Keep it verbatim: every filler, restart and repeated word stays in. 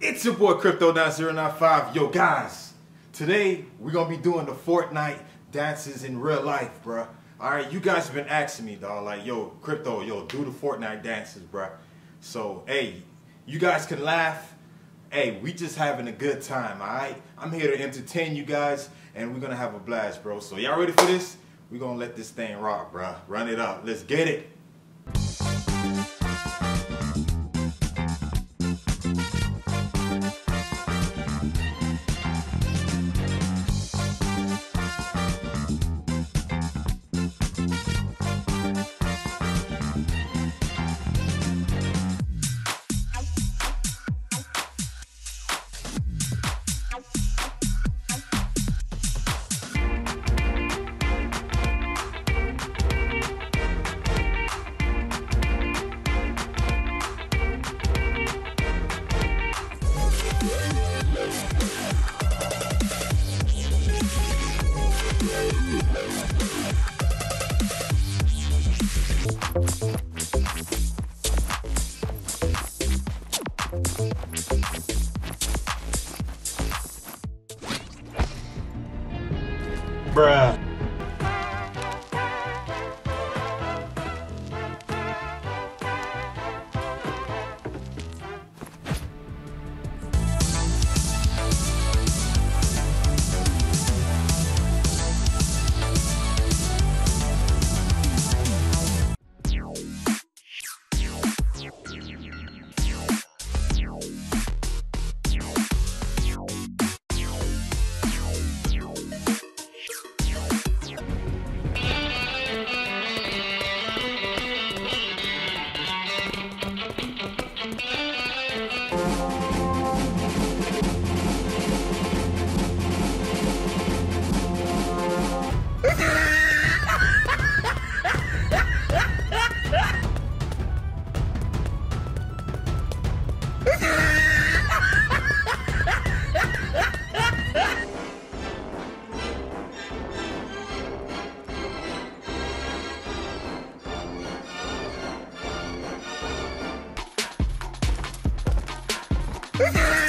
It's your boy Crypto nine zero nine five. Yo guys, today we're gonna be doing the Fortnite dances in real life, bruh. Alright, you guys have been asking me, dog, like, yo, Crypto, yo, do the Fortnite dances, bruh. So, hey, you guys can laugh. Hey, we just having a good time, alright? I'm here to entertain you guys, and we're gonna have a blast, bro. So, y'all ready for this? We're gonna let this thing rock, bruh. Run it up. Let's get it. Bruh. Ah!